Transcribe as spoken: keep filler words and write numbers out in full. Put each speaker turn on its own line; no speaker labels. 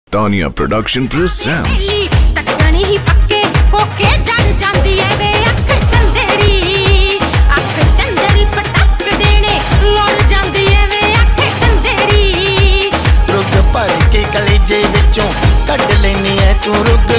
Tania production presents.
तकनी ही पक्के कोके जड़ जांदी है वे अख चंदेरी, अख चंदेरी पटक देने लड़ जांदी है वे अख चंदेरी।
रुग भर के कलेजे विचों कढ लेनी है तू रुग